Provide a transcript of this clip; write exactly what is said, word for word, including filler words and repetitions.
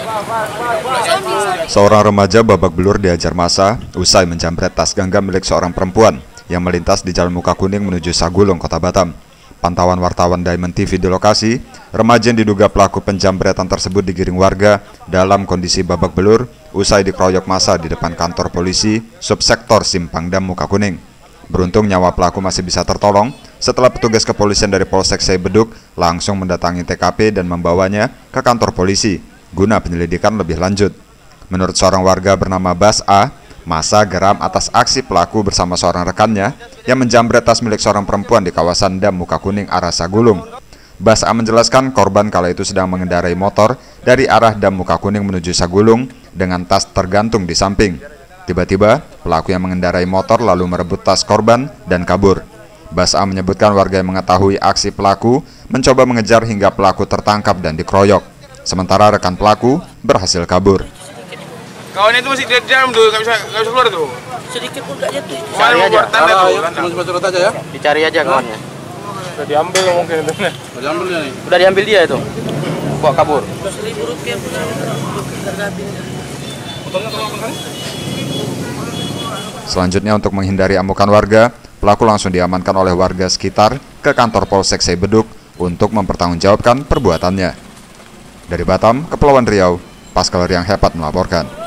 Seorang remaja babak belur dihajar massa usai menjamret tas genggam milik seorang perempuan yang melintas di Jalan Muka Kuning menuju Sagulung, Kota Batam. Pantauan wartawan Diamond T V di lokasi, remaja yang diduga pelaku penjambretan tersebut digiring warga dalam kondisi babak belur usai dikeroyok massa di depan kantor polisi subsektor Simpang Dam Muka Kuning. Beruntung nyawa pelaku masih bisa tertolong setelah petugas kepolisian dari Polsek Beduk langsung mendatangi T K P dan membawanya ke kantor polisi guna penyelidikan lebih lanjut. Menurut seorang warga bernama Bas A, massa geram atas aksi pelaku bersama seorang rekannya yang menjambret tas milik seorang perempuan di kawasan Dam Muka Kuning arah Sagulung. Bas A menjelaskan korban kala itu sedang mengendarai motor dari arah Dam Muka Kuning menuju Sagulung dengan tas tergantung di samping. Tiba-tiba, pelaku yang mengendarai motor lalu merebut tas korban dan kabur. Bas A menyebutkan warga yang mengetahui aksi pelaku mencoba mengejar hingga pelaku tertangkap dan dikeroyok. Sementara rekan pelaku berhasil kabur. Kawannya itu masih di dalam tuh, nggak bisa nggak bisa keluar tuh. Sedikit pun nggak jatuh. Cari aja. Tanda tuh, cuma curhat aja ya. Dicari aja kawannya. Udah diambil mungkin itu. Udah diambil dia nih. Udah diambil dia itu. Bawa kabur. Seribu rupiah pun Selanjutnya untuk menghindari amukan warga, pelaku langsung diamankan oleh warga sekitar ke kantor Polsek Beduk untuk mempertanggungjawabkan perbuatannya. Dari Batam, Kepulauan Riau, Pascal Riang Hepat melaporkan.